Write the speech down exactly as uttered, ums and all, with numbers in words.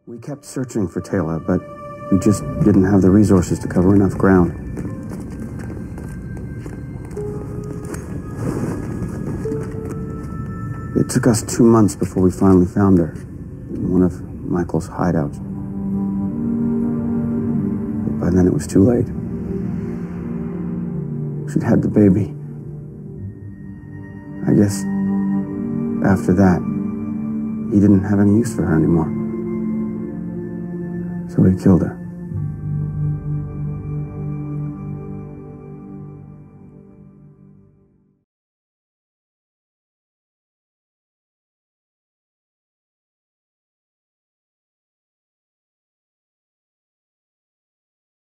We kept searching for Taylor, but we just didn't have the resources to cover enough ground. It took us two months before we finally found her in one of Michael's hideouts. But by then it was too late. She'd had the baby. I guess after that, he didn't have any use for her anymore. So he killed her.